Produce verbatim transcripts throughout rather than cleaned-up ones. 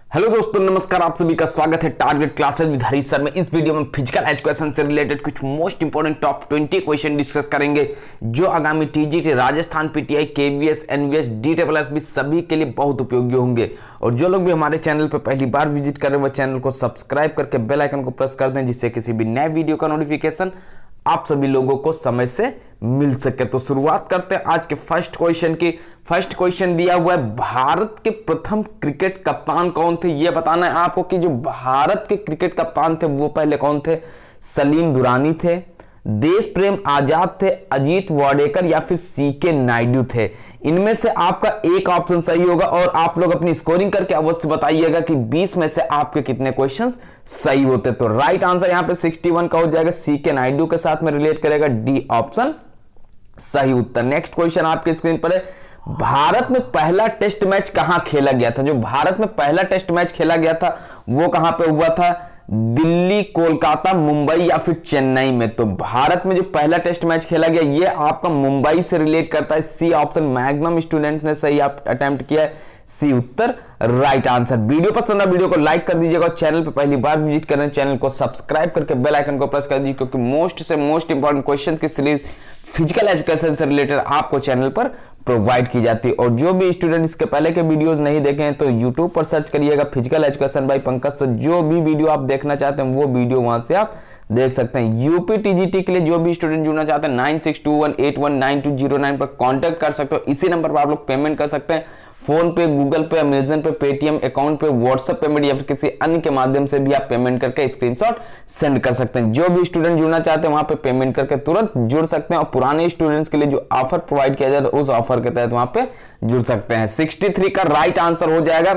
Hello दोस्तों, नमस्कार। आप सभी का स्वागत है target classes with Harish sir में। इस वीडियो में फिजिकल एजुकेशन से रिलेटेड कुछ most important top twenty question discuss करेंगे जो आगामी TGT, Rajasthan PTI, KVS, NVS, DWSB सभी के लिए बहुत उपयोगी होंगे। और जो लोग भी हमारे चैनल पर पहली बार विजिट कर रहे हैं वो चैनल को सब्सक्राइब करके बेल आइकन को प्रेस कर दें, जिससे किसी भी नए वीडियो का नोटिफिकेशन आप सभी लोगों को समय से मिल सके। तो शुरुआत करते हैं आज के फर्स्ट क्वेश्चन की। फर्स्ट क्वेश्चन दिया हुआ है, भारत के प्रथम क्रिकेट कप्तान कौन थे? यह बताना है आपको कि जो भारत के क्रिकेट कप्तान थे वो पहले कौन थे। सलीम दुरानी थे, देश प्रेम आजाद थे, अजीत वाडेकर या फिर सी के नायडू थे। इनमें से आपका एक ऑप्शन सही होगा और आप लोग अपनी स्कोरिंग करके अवश्य बताइएगा कि बीस में से आपके कितने क्वेश्चंस सही होते। तो राइट आंसर यहां पे इकसठ का हो जाएगा, सी के नायडू के साथ में रिलेट करेगा, डी ऑप्शन सही उत्तर। नेक्स्ट क्वेश्चन आपके स्क्रीन पर है, भारत में पहला टेस्ट मैच कहां खेला गया था? जो भारत में पहला टेस्ट मैच खेला गया था वो कहां पे हुआ था? दिल्ली, कोलकाता, मुंबई या फिर चेन्नई में। तो भारत में जो पहला टेस्ट मैच खेला गया ये आपका मुंबई से रिलेट करता है, सी ऑप्शन। मैक्सिमम स्टूडेंट ने सही अटेम्प्ट किया है, सी उत्तर राइट आंसर। वीडियो पसंद है वीडियो को लाइक कर दीजिएगा और चैनल पे पहली बार विजिट कर रहे हैं चैनल को सब्सक्राइब करके बेल आइकन को प्रेस कर दीजिए, क्योंकि मोस्ट से मोस्ट इंपॉर्टेंट क्वेश्चंस की सीरीज फिजिकल एजुकेशन से रिलेटेड आपको चैनल पर प्रोवाइड की जाती है। और जो भी स्टूडेंट इसके पहले के वीडियोस नहीं देखे हैं तो यूट्यूब पर सर्च करिएगा फिजिकल एजुकेशन बाय पंकज। से जो भी वीडियो आप देखना चाहते हैं वो वीडियो वहां से आप देख सकते हैं। यूपी टीजीटी के लिए जो भी स्टूडेंट जुड़ना चाहते हैं nine six two one eight one nine two zero nine पर कॉन्टेक्ट कर सकते हो। इसी नंबर पर आप लोग पेमेंट कर सकते हैं, फोन पे, Google pay, Amazon pay, Paytm account पे, व्हाट्सएप पेमेंट या फिर किसी अन्य के माध्यम से भी आप पेमेंट करके स्क्रीनशॉट सेंड कर सकते हैं। जो भी स्टूडेंट जुड़ना चाहते हैं वहां पे पेमेंट करके तुरंत जुड़ सकते हैं और पुराने स्टूडेंट्स के लिए जो ऑफर प्रोवाइड किया जाता है उस ऑफर के तहत वहां पे जुड़ सकते हैं। तिरसठ का राइट आंसर हो जाएगा,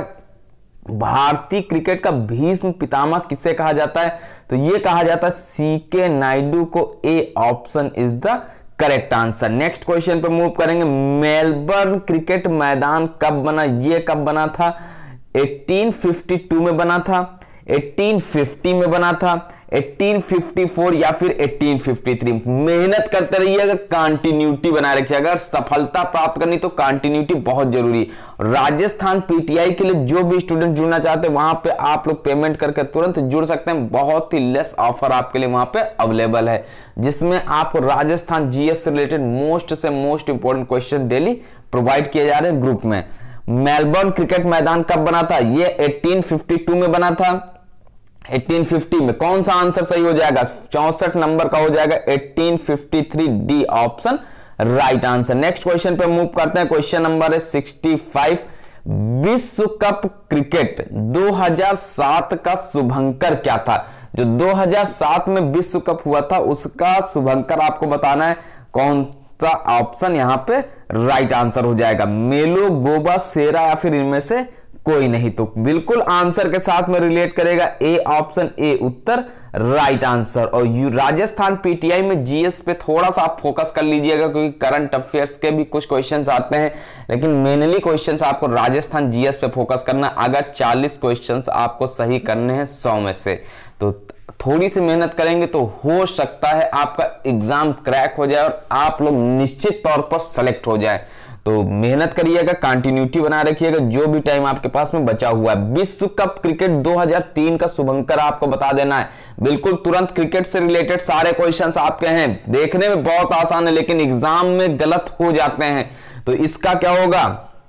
भारतीय क्रिकेट का भीष्म पितामह किसे कहा जाता है? तो यह कहा जाता है सी के नायडू को, A option is the correct answer. Next question पे मूव करेंगे, मेलबर्न क्रिकेट मैदान कब बना? ये कब बना था? अठारह सौ बावन में बना था, अठारह सौ पचास में बना था, अठारह सौ चौवन या फिर अठारह सौ तिरेपन। मेहनत करते रहिएगा, कंटिन्यूटी बनाए रखिए। अगर सफलता प्राप्त करनी तो कंटिन्यूटी बहुत जरूरी। राजस्थान पीटीआई के लिए जो भी स्टूडेंट जुड़ना चाहते हैं वहां पे आप लोग पेमेंट करके तुरंत जुड़ सकते हैं। बहुत ही लेस ऑफर आपके लिए वहां पे अवेलेबल है, जिसमें आपको राजस्थान जीएस से रिलेटेड मोस्ट से most important question daily provide किए जा रहे हैं ग्रुप में। मेलबर्न क्रिकेट मैदान कब बना था? ये अठारह सौ बावन में बना था, अठारह सौ पचास में। कौन सा आंसर सही हो जाएगा? चौसठ नंबर का हो जाएगा, अठारह सौ तिरेपन, D option right answer. Next question पे मूव करते हैं। क्वेश्चन नंबर है पैंसठ, विश्व कप क्रिकेट दो हज़ार सात का शुभंकर क्या था? जो दो हज़ार सात में विश्व कप हुआ था उसका शुभंकर आपको बताना है। कौन सा ऑप्शन यहां पे राइट आंसर हो जाएगा? मेलो, गोबा, सेरा या फिर इनमें से कोई नहीं? तो बिल्कुल आंसर के साथ में रिलेट करेगा, ए ऑप्शन, ए उत्तर राइट आंसर। और राजस्थान पीटीआई में जीएस पे थोड़ा सा आप फोकस कर लीजिएगा, क्योंकि करंट अफेयर्स के भी कुछ क्वेश्चंस आते हैं, लेकिन मेनली क्वेश्चंस आपको राजस्थान जीएस पे फोकस करना। अगर चालीस क्वेश्चंस आपको सही करने हैं सौ में से, तो थोड़ी सी मेहनत करेंगे तो हो सकता है आपका एग्जाम क्रैक हो जाए और आप लोग निश्चित तौर पर सेलेक्ट हो जाए। तो मेहनत करिएगा, कंटिन्यूटी बना रखिएगा जो भी टाइम आपके पास में बचा हुआ है। विश्व कप क्रिकेट दो हज़ार तीन का शुभंकर आपको बता देना है। बिल्कुल तुरंत क्रिकेट से रिलेटेड सारे क्वेश्चंस आपके हैं। देखने में बहुत आसान है लेकिन एग्जाम में गलत हो जाते हैं। तो इसका क्या होगा?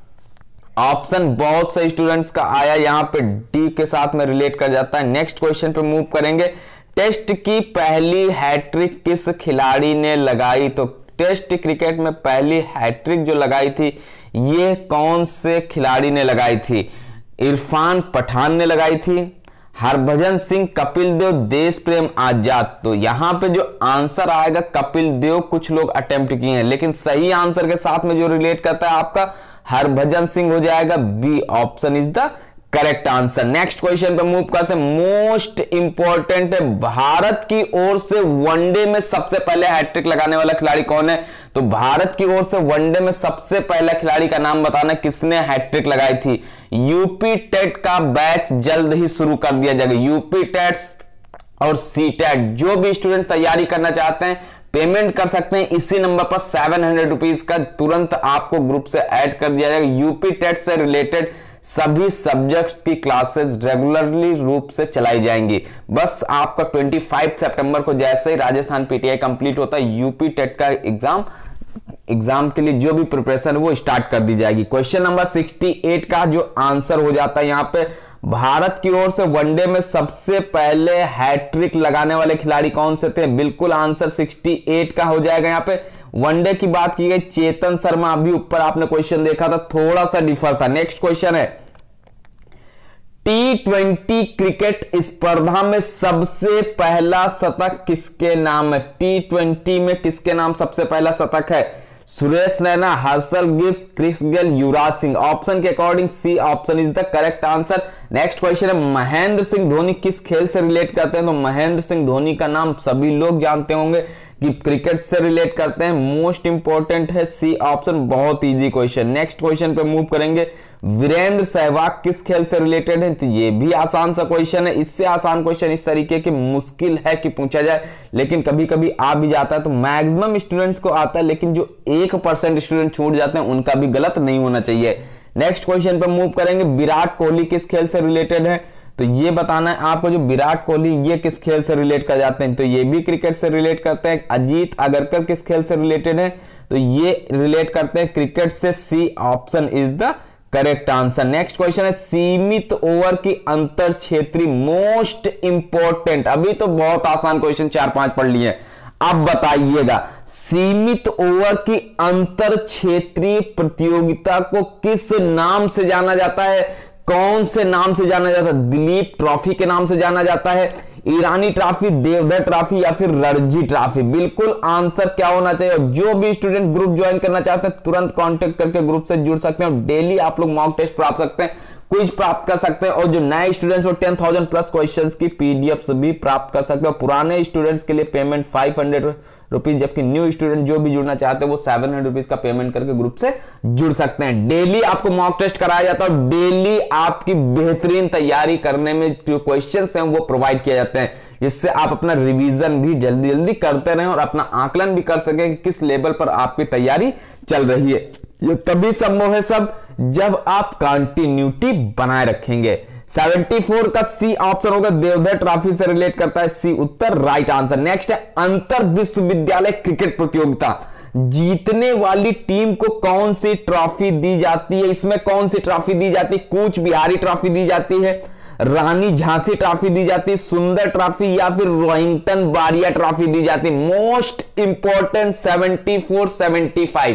ऑप्शन बहुत से स्टूडेंट्स का आया यहां पे, डी के साथ में रिलेट कर जाता है। नेक्स्ट क्वेश्चन पे मूव करेंगे। टेस्ट की पहली हैट्रिक किस खिलाड़ी ने लगाई? तो टेस्ट क्रिकेट में पहली हैट्रिक जो लगाई थी ये कौन से खिलाड़ी ने लगाई थी? इरफान पठान ने लगाई थी, हरभजन सिंह, कपिल देव, देश प्रेम आजाद। तो यहां पे जो आंसर आएगा कपिल देव कुछ लोग अटेम्प्ट किए हैं, लेकिन सही आंसर के साथ में जो रिलेट करता है आपका हरभजन सिंह हो जाएगा, B option is the correct answer. Next question पे मूव करते हैं। मोस्ट इंपॉर्टेंट है, भारत की ओर से वनडे में सबसे पहले हैट्रिक लगाने वाला खिलाड़ी कौन है? तो भारत की ओर से वनडे में सबसे पहला खिलाड़ी का नाम बताना, किसने हैट्रिक लगाई थी। यूपी टेट का बैच जल्द ही शुरू कर दिया जाएगा। यूपी टेट और सी टेट जो भी स्टूडेंट तैयारी करना चाहते हैं पेमेंट कर सकते हैं इसी नंबर पर। सेवन हंड्रेड रुपीज का तुरंत आपको ग्रुप से ऐड कर दिया जाएगा। यूपी टेट से रिलेटेड सभी सब्जेक्ट्स की क्लासेस रेगुलरली रूप से चलाई जाएंगी। बस आपका पच्चीस सितंबर को जैसे ही राजस्थान पीटीआई कंप्लीट होता है, यूपी टेट का एग्जाम एग्जाम के लिए जो भी प्रिपरेशन है वो स्टार्ट कर दी जाएगी। क्वेश्चन नंबर अड़सठ का जो आंसर हो जाता है यहाँ पे, भारत की ओर से वनडे में सबसे पहले हैट्रिक लगाने वाले खिलाड़ी कौन से थे? बिल्कुल आंसर अड़सठ का हो जाएगा। यहाँ पे वनडे की बात की गई, चेतन शर्मा। अभी ऊपर आपने क्वेश्चन देखा था, थोड़ा सा डिफर था। नेक्स्ट क्वेश्चन है, टी ट्वेंटी क्रिकेट स्पर्धा में सबसे पहला शतक किसके नाम है? टी ट्वेंटी में किसके नाम सबसे पहला शतक है? Suresh Raina, Herschelle Gibbs, Chris Gayle, Yuvraj Singh. Option के according C option is the correct answer. Next question है, महेंद्र सिंह धोनी किस खेल से रिलेट करते हैं? तो महेंद्र सिंह धोनी का नाम सभी लोग जानते होंगे कि क्रिकेट से रिलेट करते हैं। मोस्ट इंपॉर्टेंट है सी ऑप्शन, बहुत इजी क्वेश्चन। नेक्स्ट क्वेश्चन पे मूव करेंगे, वीरेंद्र सहवाग किस खेल से रिलेटेड है? तो ये भी आसान सा क्वेश्चन है। इससे आसान क्वेश्चन इस तरीके के मुश्किल है कि पूछा जाए, लेकिन कभी कभी आ भी जाता है। तो मैक्सिमम स्टूडेंट्स को आता है, लेकिन जो एक परसेंट स्टूडेंट छूट जाते हैं उनका भी गलत नहीं होना चाहिए। नेक्स्ट क्वेश्चन पे मूव करेंगे, विराट कोहली किस खेल से रिलेटेड है? तो ये बताना है आपको, जो विराट कोहली ये किस खेल से रिलेट कर जाते हैं? तो ये भी क्रिकेट से रिलेट करते हैं। अजीत अगरकर किस खेल से रिलेटेड है? तो ये रिलेट करते हैं क्रिकेट से। C option is the correct answer. Next question है, सीमित ओवर की अंतर क्षेत्रीय, मोस्ट इंपॉर्टेंट। अभी तो बहुत आसान क्वेश्चन चार पांच पढ़ लिए, अब बताइएगा सीमित ओवर की अंतर क्षेत्रीय प्रतियोगिता को किस नाम से जाना जाता है? कौन से नाम से जाना जाता है? दिलीप ट्रॉफी के नाम से जाना जाता है, ईरानी ट्रॉफी, देवधर ट्रॉफी, या फिर रणजी ट्रॉफी? बिल्कुल आंसर क्या होना चाहिए? जो भी स्टूडेंट ग्रुप ज्वाइन करना चाहते हैं तुरंत कांटेक्ट करके ग्रुप से जुड़ सकते हैं और डेली आप लोग मॉक टेस्ट प्राप्त सकते हैं, क्विज प्राप्त कर सकते हैं, और जो नए स्टूडेंट्स वो टेन थाउजेंड प्लस क्वेश्चंस की पीडीएफ भी प्राप्त कर सकते हैं। पुराने स्टूडेंट्स के लिए पेमेंट फाइव हंड्रेड रुपीज, जबकि न्यू स्टूडेंट जो भी जुड़ना चाहते हैं वो सेवन हंड्रेड रुपीज का पेमेंट करके ग्रुप से जुड़ सकते हैं। डेली आपको मॉक टेस्ट कराया जाता है, डेली आपकी बेहतरीन तैयारी करने में जो क्वेश्चंस हैं वो प्रोवाइड किए जाते हैं, जिससे आप अपना रिवीजन भी जल्दी जल्दी करते रहें और अपना आकलन भी कर सकें कि किस लेवल पर आपकी तैयारी चल रही है। ये तभी संभव है सब जब आप कंटिन्यूटी बनाए रखेंगे। चौहत्तर का सी ऑप्शन होगा, देवधर ट्रॉफी से रिलेट करता है। सी उत्तर राइट आंसर। नेक्स्ट है, अंतर विश्वविद्यालय क्रिकेट प्रतियोगिता जीतने वाली टीम को कौन सी ट्रॉफी दी जाती है? इसमें कौन सी ट्रॉफी दी जाती है? कूच बिहारी ट्रॉफी दी जाती है, रानी झांसी ट्रॉफी दी जाती है, सुंदर ट्रॉफी, या फिर रोहिंटन बारिया ट्रॉफी दी जाती है? Most important seventy four seventy five.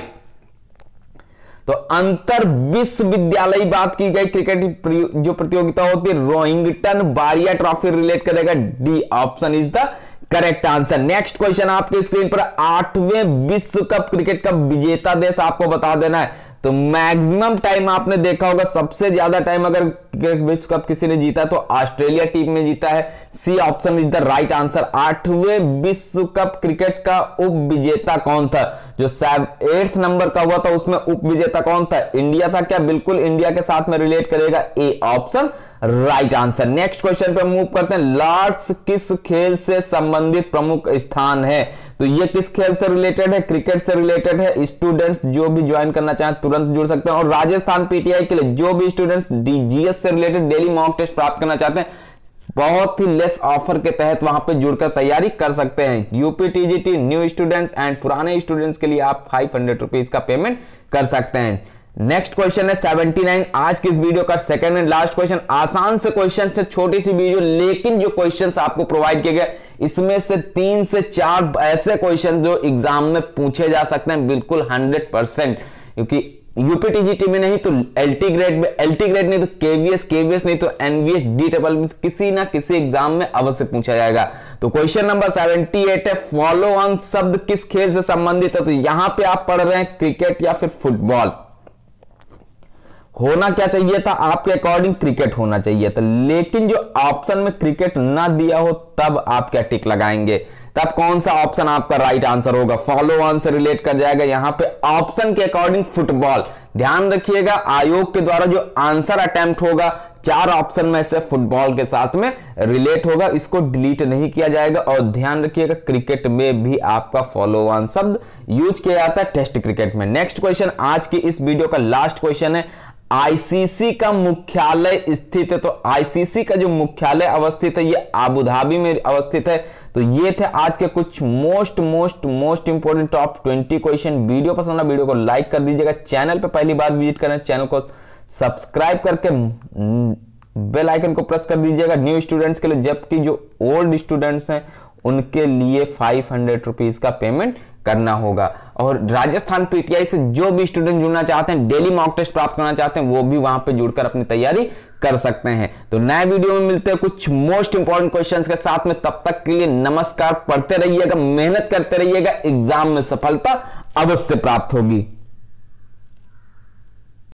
तो अंतर विश्वविद्यालय बात की गई क्रिकेट जो प्रतियोगिता होती है, रोहिंटन बारिया ट्रॉफी रिलेट करेगा। D option is the correct answer. Next question आपके स्क्रीन पर, आठवें विश्व कप क्रिकेट का विजेता देश आपको बता देना है। तो मैक्सिमम टाइम आपने देखा होगा, सबसे ज्यादा टाइम अगर विश्व कप किसी ने जीता है तो ऑस्ट्रेलिया टीम ने जीता है। C option is the right answer. आठवें विश्व कप क्रिकेट का उप विजेता कौन था? जो एट्थ नंबर का हुआ था उसमें उप विजेता कौन था? इंडिया था क्या? बिल्कुल इंडिया के साथ में रिलेट करेगा। A option right answer. Next question पे मूव करते हैं, लॉर्ड्स किस खेल से संबंधित प्रमुख स्थान है? तो ये किस खेल से रिलेटेड है? क्रिकेट से रिलेटेड है। स्टूडेंट्स जो भी ज्वाइन करना चाहें तुरंत जुड़ सकते हैं। और राजस्थान पीटीआई के लिए जो भी स्टूडेंट्स डीजीएस से रिलेटेड डेली मॉक टेस्ट प्राप्त करना चाहते हैं, बहुत ही लेस ऑफर के तहत वहां पे जुड़कर तैयारी कर सकते हैं। UP TGT new students and पुराने स्टूडेंट्स के लिए आप फाइव हंड्रेड रुपीज का पेमेंट कर सकते हैं। नेक्स्ट क्वेश्चन है सेवेंटी नाइन, आज की इस वीडियो का सेकंड एंड लास्ट क्वेश्चन। आसान से क्वेश्चन से छोटी सी वीडियो, लेकिन जो क्वेश्चंस आपको प्रोवाइड किए गए इसमें से तीन से चार ऐसे क्वेश्चन जो एग्जाम में पूछे जा सकते हैं बिल्कुल हंड्रेड परसेंट, क्योंकि यूपी टीजीटी में नहीं तो एलटी ग्रेड में, एलटी ग्रेड नहीं तो केवीएस, केवीएस नहीं तो एनवीएस, डी डबल किसी ना किसी एग्जाम में अवश्य पूछा जाएगा। तो क्वेश्चन नंबर अठहत्तर है, फॉलो ऑन शब्द किस खेल से संबंधित है? तो यहां पे आप पढ़ रहे हैं क्रिकेट या फिर फुटबॉल। होना क्या चाहिए था आपके अकॉर्डिंग? क्रिकेट होना चाहिए था, लेकिन जो ऑप्शन में क्रिकेट ना दिया हो तब आप क्या टिक लगाएंगे? तब कौन सा ऑप्शन आपका राइट आंसर होगा? फॉलो ऑन से रिलेट कर जाएगा यहां पे ऑप्शन के अकॉर्डिंग फुटबॉल। ध्यान रखिएगा, आयोग के द्वारा जो आंसर अटेम्प्ट होगा चार ऑप्शन में से फुटबॉल के साथ में रिलेट होगा, इसको डिलीट नहीं किया जाएगा। और ध्यान रखिएगा क्रिकेट में भी आपका फॉलो ऑन शब्द यूज किया जाता है टेस्ट क्रिकेट में। नेक्स्ट क्वेश्चन आज की इस वीडियो का लास्ट क्वेश्चन है, आईसीसी का मुख्यालय स्थित है। तो आईसीसी का जो मुख्यालय अवस्थित है ये अबू धाबी में अवस्थित है। तो ये थे आज के कुछ most most most important top twenty question. Video पसंद है वीडियो को लाइक कर दीजिएगा। चैनल पे पहली बार विजिट करें चैनल को सब्सक्राइब करके बेल आइकन को प्रेस कर दीजिएगा न्यू स्टूडेंट्स के लिए, जबकि जो ओल्ड स्टूडेंट्स हैं उनके लिए फाइव हंड्रेड रुपीज का पेमेंट करना होगा। और राजस्थान पीटीआई से जो भी स्टूडेंट जुड़ना चाहते हैं, डेली मॉक टेस्ट प्राप्त करना चाहते हैं, वो भी वहां पे जुड़कर अपनी तैयारी कर सकते हैं। तो नए वीडियो में मिलते हैं कुछ मोस्ट इंपॉर्टेंट क्वेश्चंस के साथ में। तब तक के लिए नमस्कार। पढ़ते रहिएगा, मेहनत करते रहिएगा, एग्जाम में सफलता अवश्य प्राप्त होगी।